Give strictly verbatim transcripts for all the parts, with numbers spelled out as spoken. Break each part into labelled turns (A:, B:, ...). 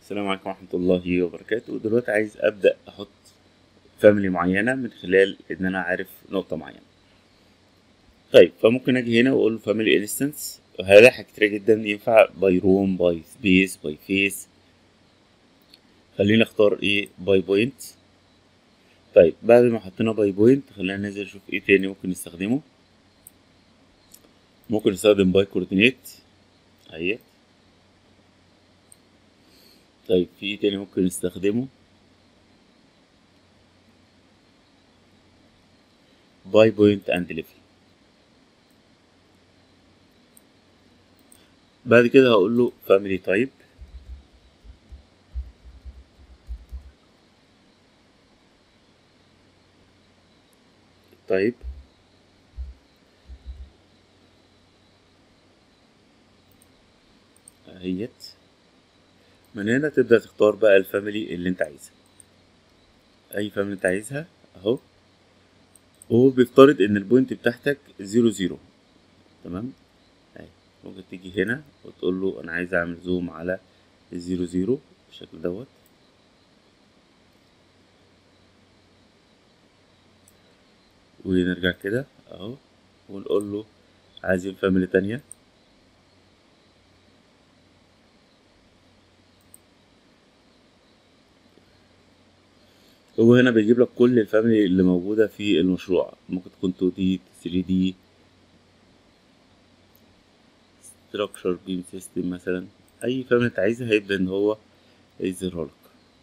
A: السلام عليكم ورحمة الله وبركاته. دلوقتي عايز أبدأ أحط فاميلي معينة من خلال إن أنا عارف نقطة معينة. طيب فممكن أجي هنا وأقول له فاميلي انستنس، هلاقي حاجات كتير جدا ينفع باي روم، باي سبيس، باي فيس. خلينا اختار ايه باي بوينت. طيب بعد ما حطينا باي بوينت خلينا ننزل نشوف ايه تاني ممكن نستخدمه. ممكن نستخدم باي كوردينيت اهي. طيب في ايه تاني ممكن نستخدمه؟ باي بوينت اند ليفل. بعد كده هقول له فاميلي تايب. طيب اهيت. من هنا تبدأ تختار بقى الفاميلي اللي انت عايزها، اي فاميلي انت عايزها اهو. وهو بيفترض ان البوينت بتاعتك زيرو زيرو. تمام اهي. ممكن تيجي هنا وتقول له انا عايز اعمل زوم على الزيرو زيرو بالشكل دوت، ونرجع كده اهو ونقول له عايزين فاميلي تانية. هو هنا بيجيب لك كل الفاميلي اللي موجودة في المشروع، ممكن تكون تو دي ثري دي structure beam system مثلا. اي فاميلي انت عايزها هيبدأ ان هو يظهرها لك.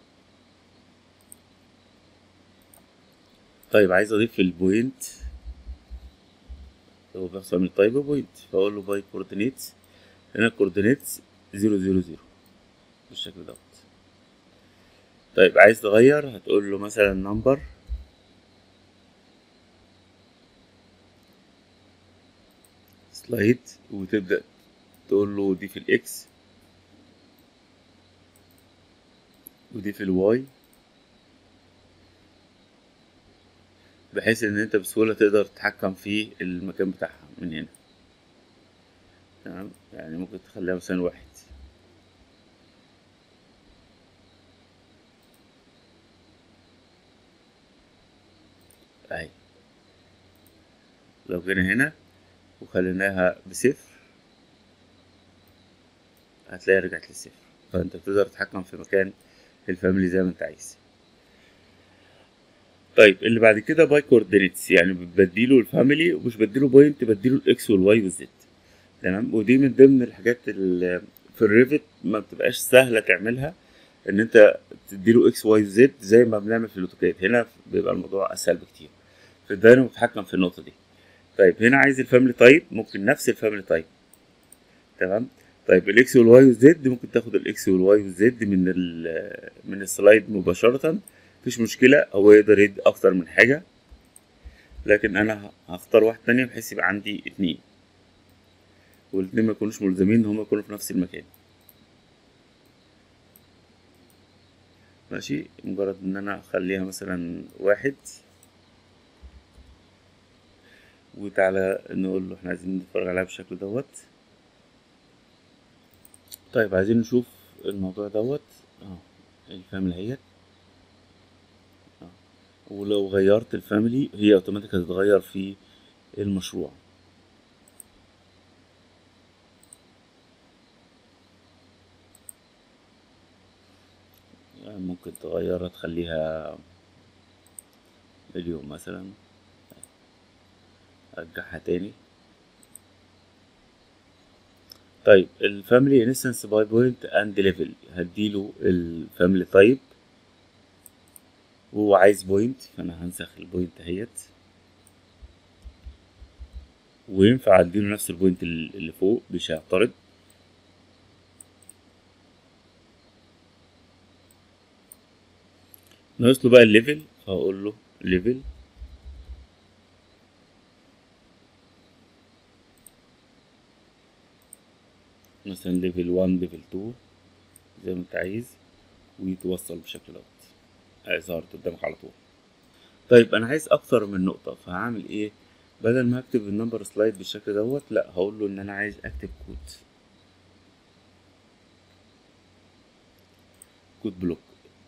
A: طيب عايز اضيف البوينت، هو بيحصل من طيب بوينت، فاقول له باي كوردينيتس. هنا كوردينيتس زيرو زيرو زيرو بالشكل دوت. طيب عايز تغير هتقول له مثلا نمبر سلايد، وتبدأ تقول له دي في الاكس ودي في الواي، بحيث ان انت بسهولة تقدر تتحكم في المكان بتاعها من هنا. تمام، يعني ممكن تخليها مثلا واحد اهي. لو جينا هنا وخليناها بصفر هتلاقي رجعت للصفر. فانت بتقدر تتحكم في مكان الفاميلي زي ما انت عايز. طيب اللي بعد كده باي كوردينيتس، يعني بديله الفاميلي ومش بديله بوينت، بديله الاكس والواي والزد. تمام، ودي من ضمن الحاجات اللي في الريفت ما بتبقاش سهلة تعملها، ان انت تديله اكس واي زد زي ما بنعمل في الاوتوكاد. هنا بيبقى الموضوع اسهل بكتير، في الداينامو متحكم في النقطة دي. طيب هنا عايز الفاميلي تايب، ممكن نفس الفاميلي تايب. تمام. طيب الاكس والواي والزد ممكن تاخد الاكس والواي والزد من ال من السلايد مباشرة، مفيش مشكلة. هو يقدر يدي اكتر من حاجة، لكن انا هختار واحد تانية بحيث يبقى عندي اتنين، والاتنين ما يكونوش ملزمين ان هما يكونوا في نفس المكان. ماشي، مجرد ان انا اخليها مثلا واحد، وتعالى نقول له احنا عايزين نتفرج عليها بالشكل دوت. طيب عايزين نشوف الموضوع دوت اه. الفاميلي اهيت اه. ولو غيرت الفاميلي هي اوتوماتيك هتتغير في المشروع. يعني ممكن تغيرها تخليها مليون مثلا، ارجعها تاني. طيب الفاميلي انستنس باي بوينت اند ليفل، هديله الفاميلي تايب وهو عايز بوينت، فانا هنسخ البوينت اهيت. وينفع اديله نفس البوينت اللي فوق مش هيعترض. ناقص له بقى الليفل، فهقول له ليفل مثلا ليفل واحد ليفل اتنين زي ما انت عايز، ويتوصل بالشكل دوت هيظهر قدامك على طول. طيب انا عايز اكتر من نقطة، فهعمل ايه؟ بدل ما اكتب النمبر سلايد بالشكل دوت، لا هقول له ان انا عايز اكتب كود. كود بلوك.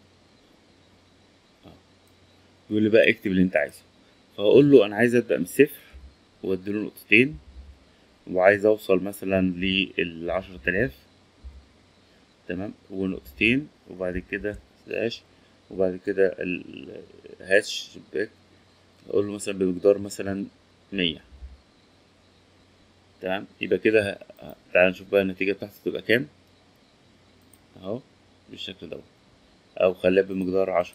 A: يقول لي بقى اكتب اللي انت عايزه، فاقول له انا عايز ابدا من الصفر واديله نقطتين، وعايز اوصل مثلا للعشرة آلاف، تمام، ونقطتين، وبعد كده سلاش، وبعد كده الهاش باك، اقول له مثلا بمقدار مثلا مية، تمام. يبقى كده ه- تعال نشوف بقى النتيجة بتاعته تبقى كام اهو بالشكل دوت، او خليها بمقدار عشرة،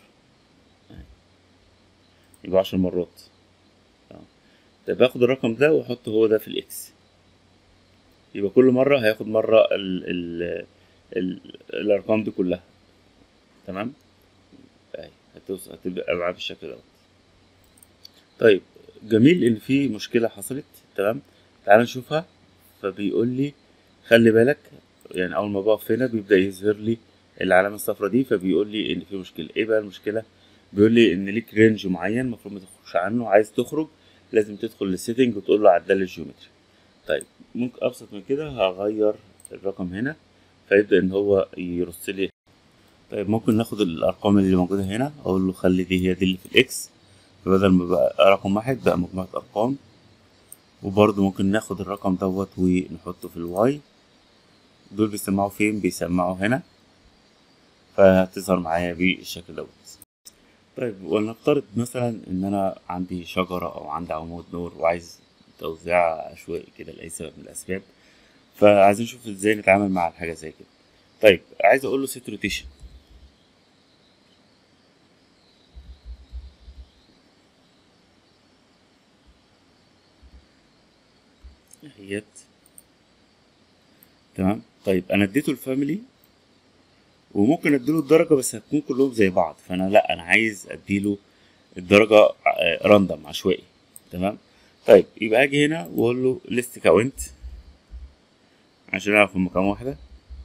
A: يبقى عشر مرات. تمام. طب باخد الرقم ده واحطه هو ده في الاكس، يبقى كل مرة هياخد مرة ال ال ال الارقام دي كلها، تمام. اهي هتوصل هتبقى معاه بالشكل دوت. طيب جميل ان في مشكلة حصلت، تمام، تعال نشوفها. فبيقول لي خلي بالك، يعني اول ما بقف هنا بيبدأ يظهر لي العلامة الصفراء دي، فبيقول لي ان في مشكلة. ايه بقى المشكلة؟ بيقول لي ان ليك رينج معين المفروض ما تخرجش عنه، عايز تخرج لازم تدخل للسيتنج وتقول له عدل لي الجيومتري. طيب ممكن ابسط من كده، هغير الرقم هنا فيبدأ ان هو يرص لي. طيب ممكن ناخد الارقام اللي موجودة هنا، اقول له خلي دي هي دي اللي في الاكس، فبدل ما بقى رقم واحد بقى مجموعة ارقام. وبرضه ممكن ناخد الرقم دوت ونحطه في الواي. دول بيسمعوا فين؟ بيسمعوا هنا، فهتظهر معايا بالشكل دوت. طيب ولنفترض مثلا ان انا عندي شجرة او عندي عمود نور وعايز توزيع عشوائي كده لأي سبب من الأسباب، فعايزين نشوف ازاي نتعامل مع الحاجة زي كده. طيب عايز اقول له سيت روتيشن، اهيت، تمام. طيب انا اديته الفاميلي وممكن اديله الدرجة بس هتكون كلهم زي بعض، فانا لا، انا عايز اديله الدرجة راندوم عشوائي، تمام. طيب يبقى اجي هنا واقول له ليست كاونت عشان اعرف هم كام واحدة.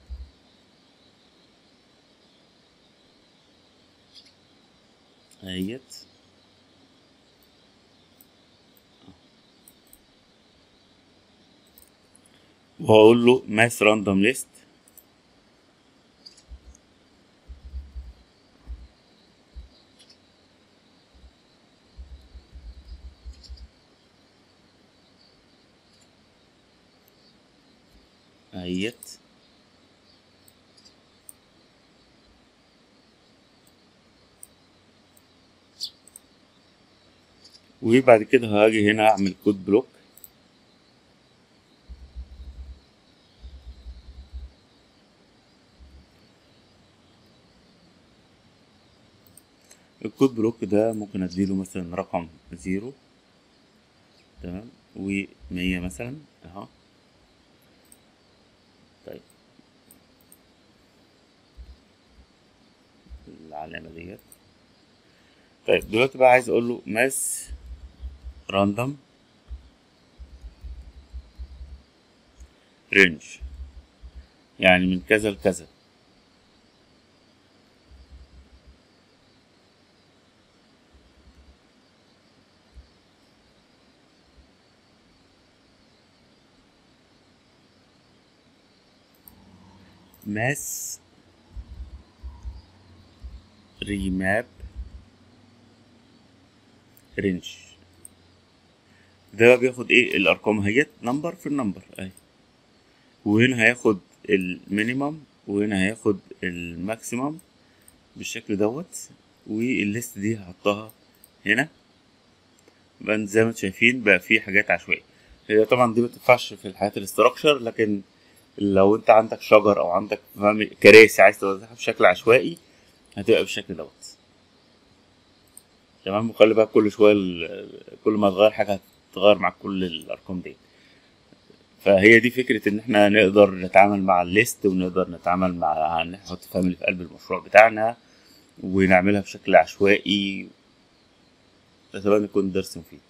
A: اهيت، وهقول له ماس راندوم ليست، اهيت، وبعد كده هاجي هنا اعمل كود بلوك. الكود بلوك ده ممكن اديله مثلا رقم زيرو، تمام، ومية مثلا اهو. طيب العلامة ديت. طيب دلوقتي بقى عايز اقول له ماس راندوم رينج، يعني من كذا لكذا. ماس ريماب رينج، ده بقى بياخد ايه؟ الارقام اهيت، نمبر في النمبر اهي، وهنا هياخد المينيمم وهنا هياخد الماكسيمم بالشكل دوت، والليست دي هحطها هنا. بقى زي ما انتم شايفين بقى في حاجات عشوائية. هي طبعا دي متنفعش في الحاجات الاستراكشر، لكن لو انت عندك شجر او عندك فاهم- كراسي عايز توزعها بشكل عشوائي هتبقى بالشكل دوت، تمام. وخلي بقى كل شوية ال- كل ما تغير حاجة هتتغير مع كل الأرقام دي. فهي دي فكرة إن إحنا نقدر نتعامل مع الليست، ونقدر نتعامل مع نحط فاميلي في قلب المشروع بتاعنا ونعملها بشكل عشوائي. أتمنى يكون درس مفيد.